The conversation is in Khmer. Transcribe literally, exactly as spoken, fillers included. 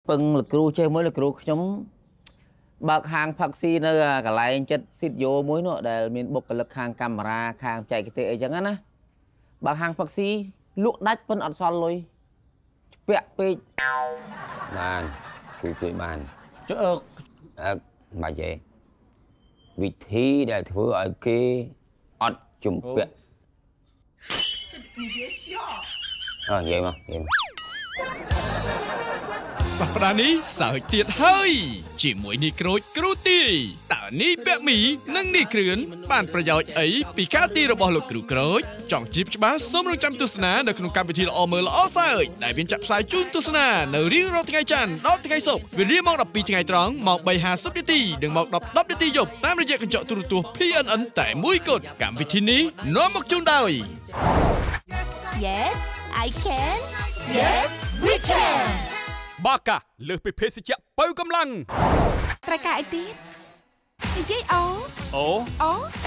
pưng lực cừu chơi mới lực cừu nhóm bạc hàng phật si nơi cả lại chất xịt vô muối nữa để miền bộc lực hàng camera hàng chạy cái tệ chẳng á bạc hàng phật si lụa đách vẫn ăn son lôi vẹt pe bàn cụជួយបានអឺអើមិនទេវិធីដែលធ្វើឲ្យគេអត់ជំពាក់អើនិយាយមកនិយាយមកសប្តាហ៍នេះសើចទៀតហើយជាមួយនេះក្រូចគ្រូទីតើនេះពាក់មីនិងនេះគ្រឿនបានប្រយោជន៍អីពីការទីរបស់លោកគ្រូក្រូចចង់ជីបច្បាស់សូមរងចាំទស្សនានៅក្នុងកម្មវិធីល្អមើលល្អសើចដែលមានចាក់ផ្សាយជូនទស្សនានៅរៀងរាល់ថ្ងៃច័ន្ទដល់ថ្ងៃศุកร์វេលាម៉ោង ដប់ពីរ ថ្ងៃត្រង់ម៉ោង បី ហាសិប នាទីនិងម៉ោង ដប់ ដប់ នាទីយប់តាមរយៈកញ្ចក់ទូរទស្សន៍ ភី អិន អិន តែមួយគត់កម្មវិធីនេះនាំមកជូនដោយ Yes I can Yes we can បាកាលើសពីភេសជ្ជៈបើកម្លាំងត្រូវការអីទៀតនិយាយអូអូអូ